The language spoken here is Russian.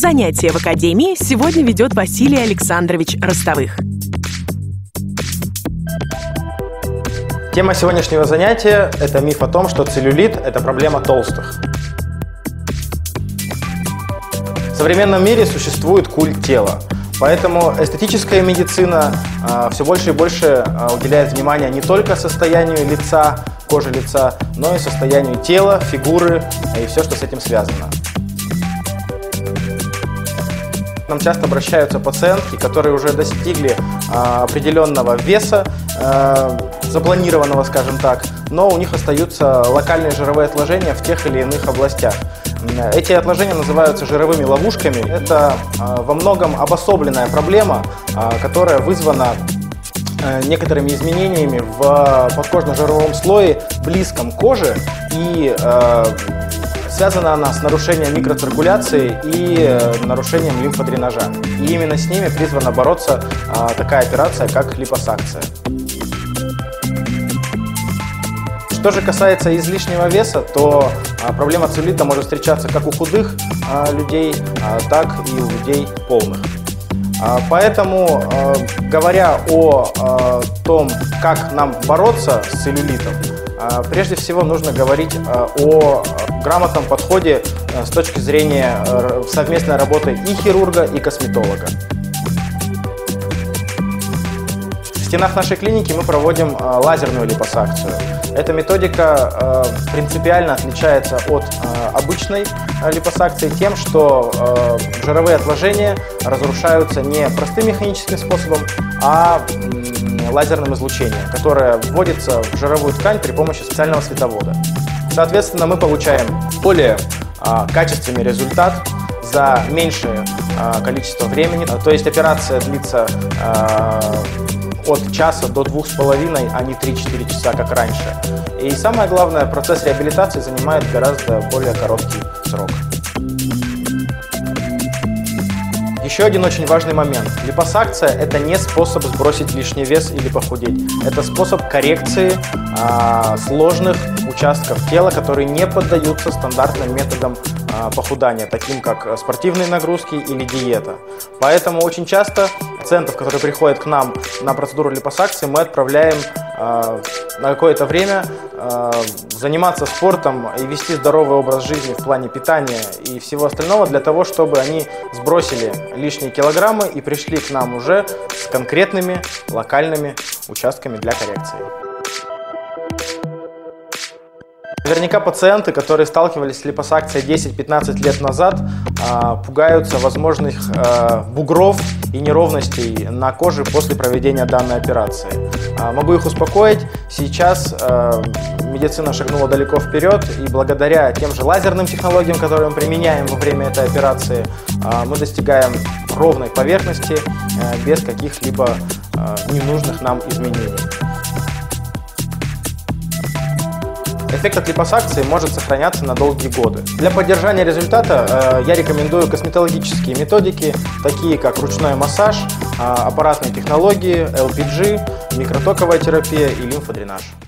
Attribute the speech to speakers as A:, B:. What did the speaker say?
A: Занятия в академии сегодня ведет Василий Александрович Ростовых.
B: Тема сегодняшнего занятия – это миф о том, что целлюлит – это проблема толстых. В современном мире существует культ тела, поэтому эстетическая медицина все больше и больше уделяет внимание не только состоянию лица, кожи лица, но и состоянию тела, фигуры и все, что с этим связано. К нам часто обращаются пациентки, которые уже достигли определенного веса, запланированного, скажем так, но у них остаются локальные жировые отложения в тех или иных областях. Эти отложения называются жировыми ловушками. Это во многом обособленная проблема, которая вызвана некоторыми изменениями в подкожно-жировом слое, близком к коже, и связана она с нарушением микроциркуляции и нарушением лимфодренажа. И именно с ними призвана бороться такая операция, как липосакция. Что же касается излишнего веса, то проблема целлюлита может встречаться как у худых людей, так и у людей полных. Поэтому, говоря о том, как нам бороться с целлюлитом, прежде всего нужно говорить о грамотном подходе с точки зрения совместной работы и хирурга, и косметолога. В стенах нашей клиники мы проводим лазерную липосакцию. Эта методика принципиально отличается от обычной липосакции тем, что жировые отложения разрушаются не простым механическим способом, а лазерным излучением, которое вводится в жировую ткань при помощи специального световода. Соответственно, мы получаем более качественный результат за меньшее количество времени. То есть операция длится от часа до 2,5, а не 3-4 часа, как раньше. И самое главное, процесс реабилитации занимает гораздо более короткий срок. Еще один очень важный момент. Липосакция – это не способ сбросить лишний вес или похудеть. Это способ коррекции сложных участков тела, которые не поддаются стандартным методам похудания, таким как спортивные нагрузки или диета. Поэтому очень часто пациентов, которые приходят к нам на процедуру липосакции, мы отправляем на какое-то время заниматься спортом и вести здоровый образ жизни в плане питания и всего остального, для того, чтобы они сбросили лишние килограммы и пришли к нам уже с конкретными локальными участками для коррекции. Наверняка пациенты, которые сталкивались с липосакцией 10-15 лет назад, пугаются возможных бугров и неровностей на коже после проведения данной операции. Могу их успокоить, сейчас медицина шагнула далеко вперед, и благодаря тем же лазерным технологиям, которые мы применяем во время этой операции, мы достигаем ровной поверхности без каких-либо ненужных нам изменений. Эффект от липосакции может сохраняться на долгие годы. Для поддержания результата я рекомендую косметологические методики, такие как ручной массаж, аппаратные технологии, LPG, микротоковая терапия и лимфодренаж.